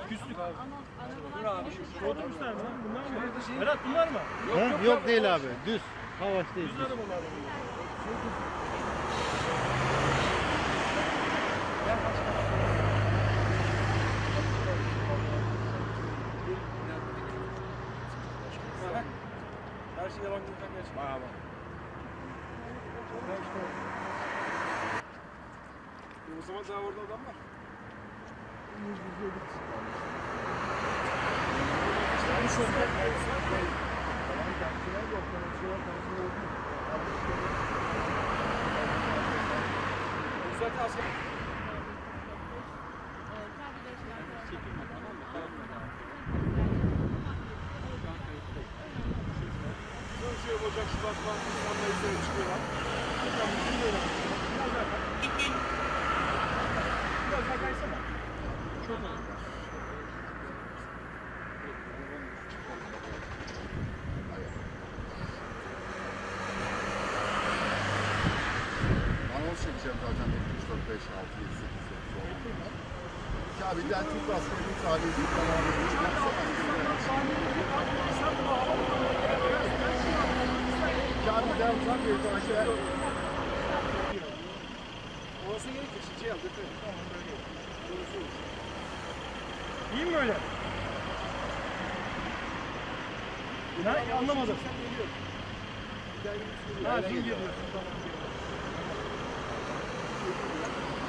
Küstük abi. Dur abi. Şu otobüsler mi lan? Bunlar mı? Berat bunlar mı? Yok değil abi. Düz. Havaş değil. Düz arabalar mı? Her şey yalan gözden geçti. Bayağı bak. O zaman daha orada adam var. Zaten asker. Son şey olacak Şubat Bankası'ndan üzerine çıkıyorlar. Biraz daha kaysana. Çok olur. Anons çekeceğim zaten 3, 4, 5, 6, 7, 8, 9, 10. Ya bir tane Türk askerinin tarihi tamamı. Camiden uzak bir işte. Olası gerekir. Şey al. Tamam böyle. İyi mi böyle? Ne? Anlamadım. Ha, şimdi geliyorsun. Tamam.